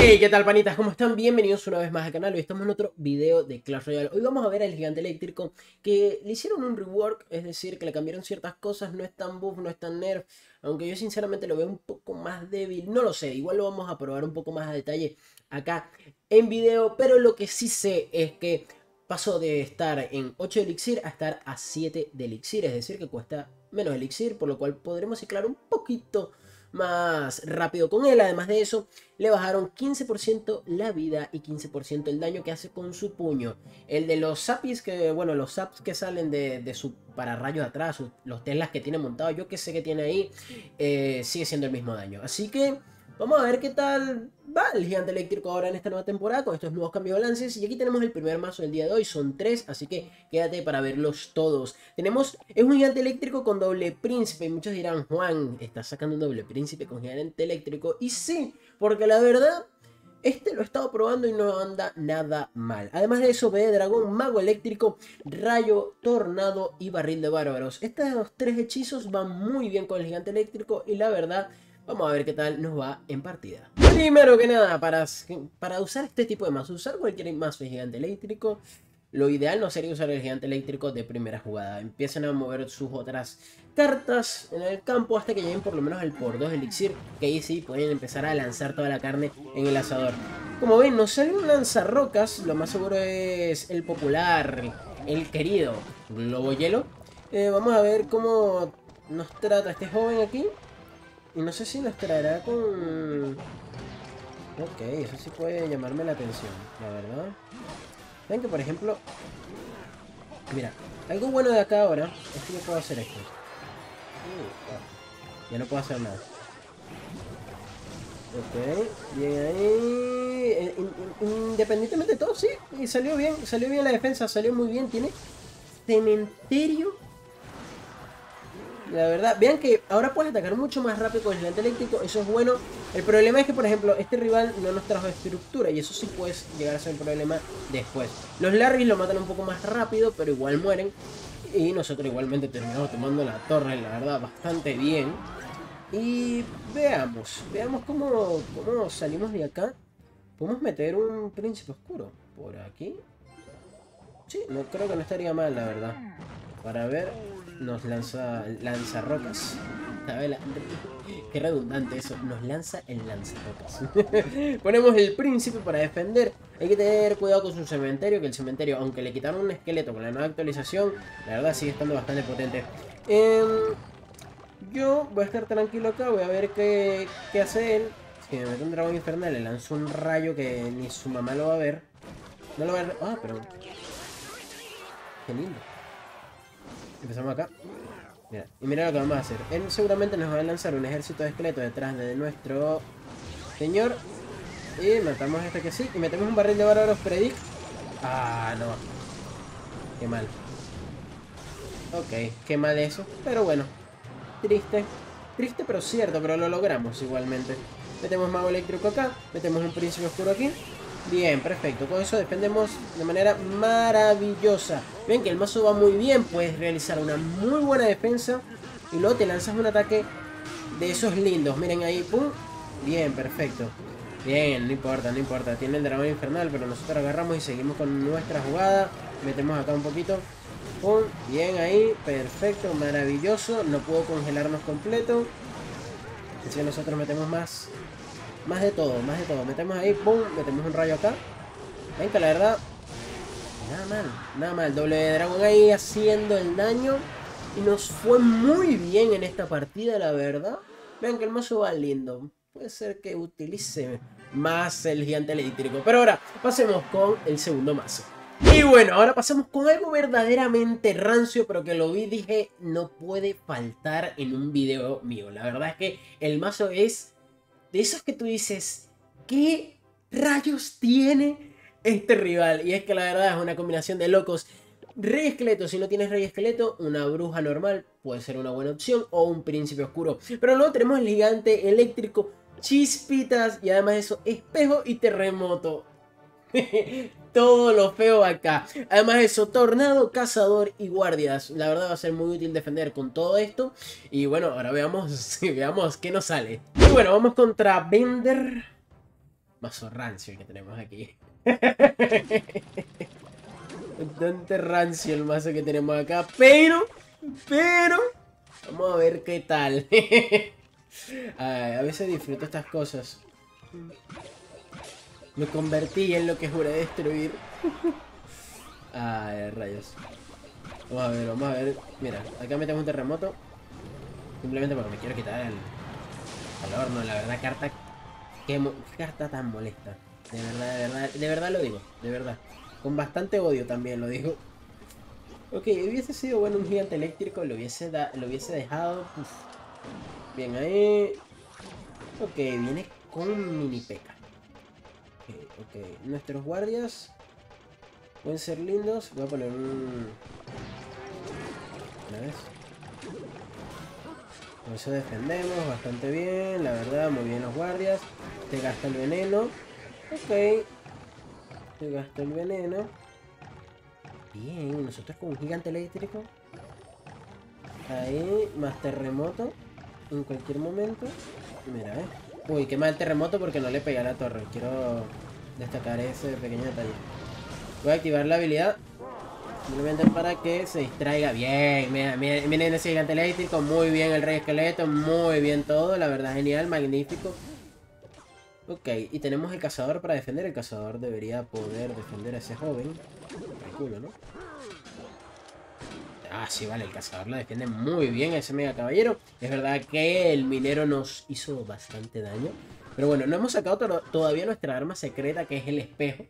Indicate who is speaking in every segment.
Speaker 1: Hey, ¿qué tal, panitas? ¿Cómo están? Bienvenidos una vez más al canal. Hoy estamos en otro video de Clash Royale. Hoy vamos a ver al gigante eléctrico que le hicieron un rework, es decir, que le cambiaron ciertas cosas. No es tan buff, no es tan nerf, aunque yo sinceramente lo veo un poco más débil. No lo sé, igual lo vamos a probar un poco más a detalle acá en video. Pero lo que sí sé es que pasó de estar en 8 de elixir a estar a 7 de elixir. Es decir, que cuesta menos elixir, por lo cual podremos ciclar un poquito más rápido con él. Además de eso, le bajaron 15% la vida y 15% el daño que hace con su puño. El de los zapis, que bueno, los zaps que salen de su pararrayos atrás, los Teslas que tiene montado, yo que sé que tiene ahí, sigue siendo el mismo daño. Así que vamos a ver qué tal va el gigante eléctrico ahora en esta nueva temporada con estos nuevos cambios de balances. Y aquí tenemos el primer mazo del día de hoy, son 3, así que quédate para verlos todos. Es un gigante eléctrico con doble príncipe y muchos dirán, Juan, ¿estás sacando un doble príncipe con gigante eléctrico? Y sí, porque la verdad, este lo he estado probando y no anda nada mal. Además de eso, ve dragón, mago eléctrico, rayo, tornado y barril de bárbaros. Estos 3 hechizos van muy bien con el gigante eléctrico y la verdad, vamos a ver qué tal nos va en partida. Primero que nada, para usar este tipo de mazo, usar cualquier mazo de gigante eléctrico, lo ideal no sería usar el gigante eléctrico de primera jugada. Empiecen a mover sus otras cartas en el campo hasta que lleguen por lo menos al por 2 elixir, que ahí sí pueden empezar a lanzar toda la carne en el asador. Como ven, nos sale un lanzarrocas, lo más seguro es el popular, el querido Globo Hielo. Vamos a ver cómo nos trata este joven aquí. Y no sé si nos traerá con... Ok, eso sí puede llamarme la atención, la verdad. Ven que por ejemplo... Mira, algo bueno de acá ahora es que yo puedo hacer esto. Ya no puedo hacer nada. Ok, bien ahí. Independientemente de todo, sí. Y salió bien la defensa, salió muy bien. Tiene cementerio. La verdad, vean que ahora puedes atacar mucho más rápido con el gigante eléctrico, eso es bueno. El problema es que, por ejemplo, este rival no nos trajo estructura y eso sí puede llegar a ser un problema después. Los Larrys lo matan un poco más rápido, pero igual mueren. Y nosotros igualmente terminamos tomando la torre, la verdad, bastante bien. Y veamos cómo salimos de acá. ¿Podemos meter un príncipe oscuro por aquí? Sí, no creo que no estaría mal, la verdad. Para ver, nos lanzarrocas. Qué redundante eso. Nos lanza el lanzarrocas. Ponemos el príncipe para defender. Hay que tener cuidado con su cementerio, que el cementerio, aunque le quitaron un esqueleto con la nueva actualización, la verdad sigue estando bastante potente. Yo voy a estar tranquilo acá, voy a ver qué hace él. Si me mete un dragón infernal, le lanzo un rayo que ni su mamá lo va a ver. No lo va a ver. Ah, pero... Qué lindo. Empezamos acá. Mira, y mira lo que vamos a hacer. Él seguramente nos va a lanzar un ejército de esqueletos detrás de nuestro señor. Y matamos a este que sí. Y metemos un barril de bárbaros predict. Ah, no. Qué mal. Ok, qué mal eso. Pero bueno. Triste. Triste pero cierto, pero lo logramos igualmente. Metemos mago eléctrico acá. Metemos un príncipe oscuro aquí. Bien, perfecto. Con eso defendemos de manera maravillosa. Ven que el mazo va muy bien. Puedes realizar una muy buena defensa. Y luego te lanzas un ataque de esos lindos. Miren ahí, pum. Bien, perfecto. Bien, no importa, no importa. Tiene el dragón infernal, pero nosotros agarramos y seguimos con nuestra jugada. Metemos acá un poquito. Pum. Bien ahí, perfecto, maravilloso. No puedo congelarnos completo. Así que nosotros metemos más de todo. Metemos ahí, pum, metemos un rayo acá. Ven que la verdad, nada mal. Doble de dragón ahí haciendo el daño. Y nos fue muy bien en esta partida, la verdad. Vean que el mazo va lindo. Puede ser que utilice más el gigante eléctrico. Pero ahora, pasemos con el segundo mazo. Y bueno, ahora pasamos con algo verdaderamente rancio, pero que lo vi y dije, no puede faltar en un video mío. La verdad es que el mazo es... de esos que tú dices, ¿qué rayos tiene este rival? Y es que la verdad es una combinación de locos. Rey esqueleto, si no tienes rey esqueleto, una bruja normal puede ser una buena opción, o un príncipe oscuro. Pero luego tenemos el gigante eléctrico, chispitas, y además de eso, espejo y terremoto. Todo lo feo acá. Además de eso, tornado, cazador y guardias. La verdad va a ser muy útil defender con todo esto. Y bueno, ahora veamos qué nos sale. Y bueno, vamos contra Bender. Mazo rancio el que tenemos aquí. Bastante rancio el mazo que tenemos acá. Pero... Vamos a ver qué tal. Ay, a veces disfruto estas cosas. Me convertí en lo que juré destruir. Ay, rayos. Vamos a ver, vamos a ver. Mira, acá metemos un terremoto. Simplemente porque me quiero quitar el horno. La verdad, carta... Qué carta tan molesta. De verdad lo digo. De verdad. Con bastante odio también lo digo. Ok, hubiese sido bueno un gigante eléctrico. Lo hubiese dejado. Uf. Bien, ahí. Ok, viene con mini peca. Ok, nuestros guardias pueden ser lindos. Voy a poner un... ¿Una vez? Con eso defendemos bastante bien, la verdad, muy bien los guardias. Te gasta el veneno. Ok. Te gasta el veneno. Bien, nosotros con un gigante eléctrico. Ahí, más terremoto. En cualquier momento. Mira, Uy, qué mal terremoto porque no le pegué a la torre. Quiero destacar ese pequeño detalle. Voy a activar la habilidad. Simplemente para que se distraiga. Bien, miren ese gigante eléctrico. Muy bien el rey esqueleto. Muy bien todo. La verdad, genial, magnífico. Ok, y tenemos el cazador para defender. El cazador debería poder defender a ese joven. El culo, ¿no? Ah, sí, vale, el cazador la defiende muy bien ese mega caballero. Es verdad que el minero nos hizo bastante daño. Pero bueno, no hemos sacado todavía nuestra arma secreta, que es el espejo.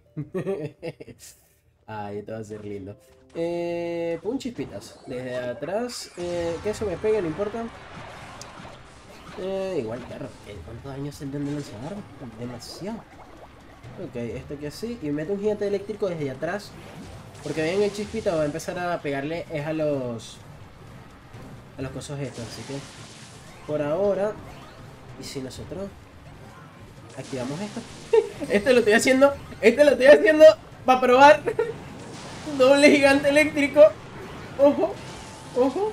Speaker 1: Ay, esto va a ser lindo. Pon chispitas. Desde atrás. Que eso me pegue, no importa. Igual, claro. ¿Cuántos daños se intenta lanzar? Demasiado. Ok, esto aquí así. Y mete un gigante eléctrico desde atrás. Porque ven el chispita va a empezar a pegarle es a los cosos estos. Así que por ahora. Y si nosotros activamos esto. Esto lo estoy haciendo. Para probar. Doble gigante eléctrico. Ojo. Ojo.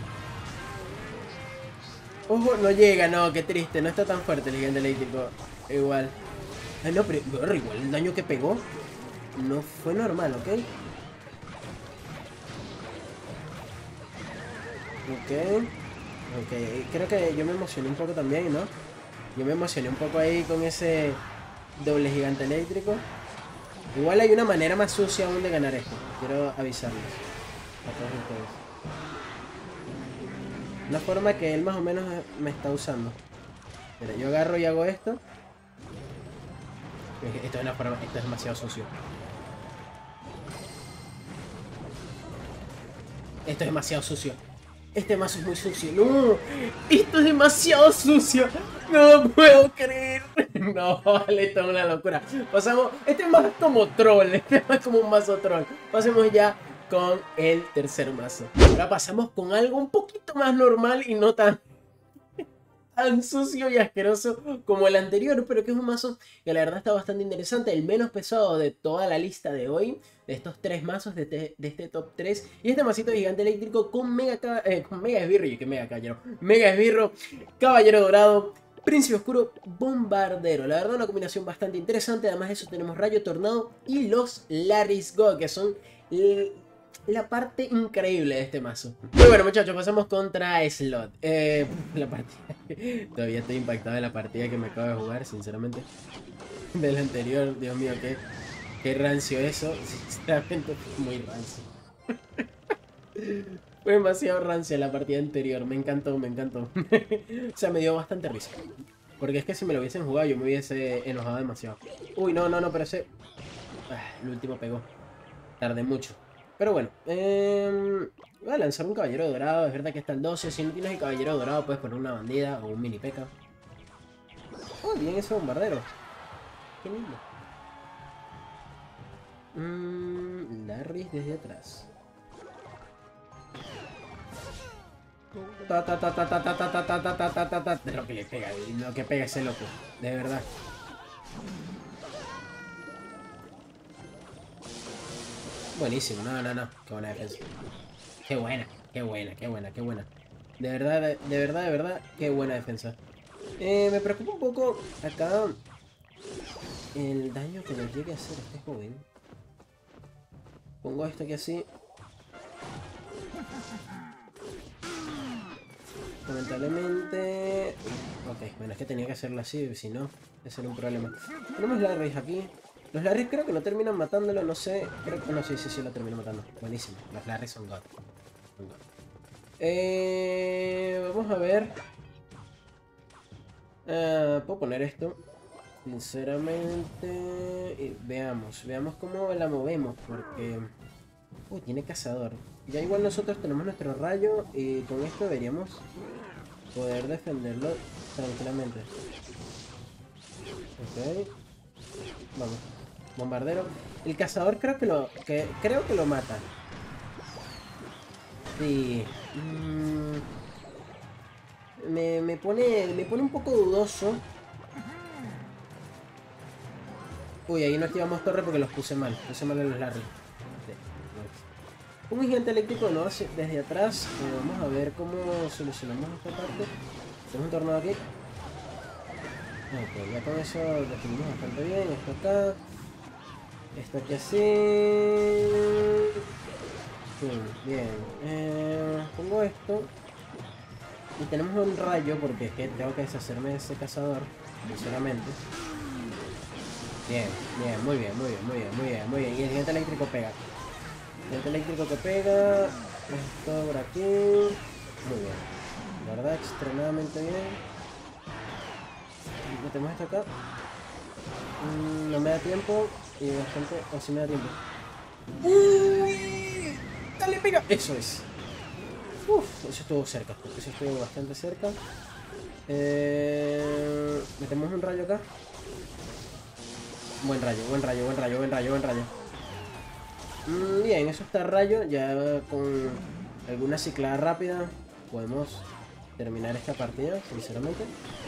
Speaker 1: Ojo, no llega, no, qué triste. No está tan fuerte el gigante eléctrico. Igual. Ay, no, pero igual el daño que pegó no fue normal, ¿ok? Ok, creo que yo me emocioné un poco también, ¿no? Yo me emocioné un poco ahí con ese doble gigante eléctrico. Igual hay una manera más sucia aún de ganar esto. Quiero avisarles a todos ustedes. Una forma que él más o menos me está usando. Mira, yo agarro y hago esto. Esto es una forma, esto es demasiado sucio. Esto es demasiado sucio. Este mazo es muy sucio. ¡No! ¡Esto es demasiado sucio! ¡No lo puedo creer! No, vale, esto es una locura. Pasamos... Este es más como troll. Este es más como un mazo troll. Pasemos ya con el tercer mazo. Ahora pasamos con algo un poquito más normal y no tan sucio y asqueroso como el anterior, pero que es un mazo que la verdad está bastante interesante, el menos pesado de toda la lista de hoy, de estos tres mazos de este top 3, y este masito de gigante eléctrico con mega esbirro, y que mega caballero, mega esbirro, caballero dorado, príncipe oscuro, bombardero. La verdad una combinación bastante interesante. Además de eso tenemos rayo tornado y los Larry's Go, que son la parte increíble de este mazo. Pero bueno, muchachos, pasamos contra Slot. La partida. Todavía estoy impactado de la partida que me acabo de jugar, sinceramente. Del anterior, Dios mío, qué rancio eso. Sinceramente, muy rancio. Fue demasiado rancia la partida anterior. Me encantó, me encantó. O sea, me dio bastante risa. Porque es que si me lo hubiesen jugado, yo me hubiese enojado demasiado. Uy, no, pero ese... el último pegó. Tardé mucho. Pero bueno, voy a lanzar un caballero dorado. Es verdad que está el 12. Si no tienes el caballero dorado, puedes poner una bandida o un mini peca. Oh, bien ese bombardero. Qué lindo. Larry desde atrás. Lo que le pega, lo que pega ese loco. De verdad. Buenísimo, no. Qué buena defensa. Qué buena. De verdad, qué buena defensa. Me preocupa un poco acá el daño que nos llegue a hacer este joven. Pongo esto aquí así. Lamentablemente... Ok, bueno, es que tenía que hacerlo así, si no, ese era un problema. Tenemos Larrys aquí. Los Larrys creo que no terminan matándolo, no sé. Creo que no, sí, lo termino matando. Buenísimo, los Larrys son God. Vamos a ver. Puedo poner esto. Sinceramente... veamos cómo la movemos, porque... Uy, tiene cazador. Ya igual nosotros tenemos nuestro rayo y con esto deberíamos poder defenderlo tranquilamente. Ok. Vamos. Bombardero. El cazador creo que lo mata. Sí. Me pone un poco dudoso. Uy, ahí no activamos torre porque los puse mal. Puse mal en los Larry. Un gigante eléctrico no hace desde atrás. Vamos a ver cómo solucionamos esta parte. Tenemos un tornado aquí. Ok, ya con eso definimos bastante bien. Esto acá. Esto aquí así. Bien. Pongo esto. Y tenemos un rayo porque es que tengo que deshacerme de ese cazador. Sinceramente. Bien, muy bien. Y el gigante eléctrico pega. El eléctrico que pega. Esto por aquí. Muy bien. La verdad, extremadamente bien. Metemos esto acá. No me da tiempo. Y bastante. O si me da tiempo. ¡Uy! ¡Dale, pega! Eso es. Uf, eso estuvo cerca. Eso estuvo bastante cerca. Metemos un rayo acá. Buen rayo. Bien, eso está rayo. Ya con alguna ciclada rápida podemos terminar esta partida, sinceramente.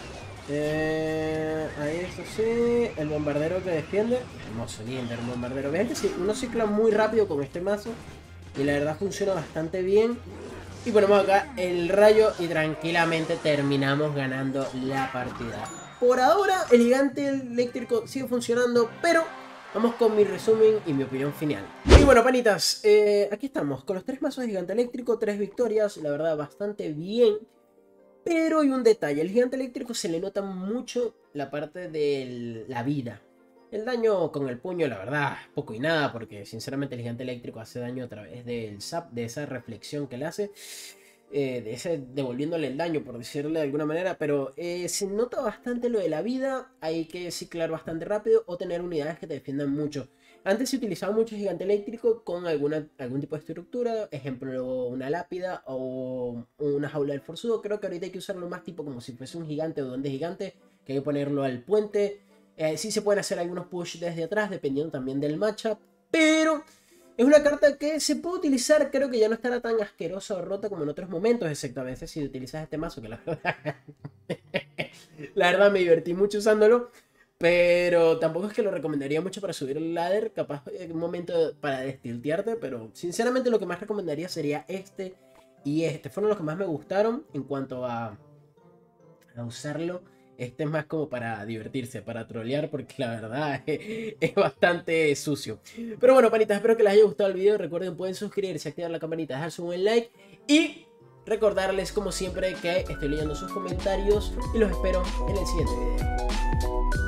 Speaker 1: Ahí eso sí. El bombardero que defiende. Hermoso, lindo el bombardero. Vean que sí, uno cicla muy rápido con este mazo. Y la verdad funciona bastante bien. Y ponemos acá el rayo y tranquilamente terminamos ganando la partida. Por ahora el gigante eléctrico sigue funcionando, pero vamos con mi resumen y mi opinión final. Y bueno, panitas, aquí estamos con los 3 mazos de gigante eléctrico, 3 victorias, la verdad bastante bien. Pero hay un detalle, al gigante eléctrico se le nota mucho la parte de la vida. El daño con el puño, la verdad, poco y nada, porque sinceramente el gigante eléctrico hace daño a través del zap, de esa reflexión que le hace. De ese devolviéndole el daño, por decirlo de alguna manera, pero se nota bastante lo de la vida. Hay que ciclar bastante rápido o tener unidades que te defiendan mucho. Antes se utilizaba mucho gigante eléctrico con algún tipo de estructura, ejemplo una lápida o una jaula del forzudo. Creo que ahorita hay que usarlo más tipo como si fuese un gigante o duende gigante, que hay que ponerlo al puente. Sí se pueden hacer algunos push desde atrás dependiendo también del matchup, pero... es una carta que se puede utilizar, creo que ya no estará tan asquerosa o rota como en otros momentos, excepto a veces si utilizas este mazo, que la verdad me divertí mucho usándolo, pero tampoco es que lo recomendaría mucho para subir el ladder, capaz en un momento para destiltearte, pero sinceramente lo que más recomendaría sería este y este. Fueron los que más me gustaron en cuanto a usarlo. Este es más como para divertirse, para trolear, porque la verdad es bastante sucio. Pero bueno, panitas, espero que les haya gustado el video. Recuerden, pueden suscribirse, activar la campanita, dejarse un buen like. Y recordarles, como siempre, que estoy leyendo sus comentarios y los espero en el siguiente video.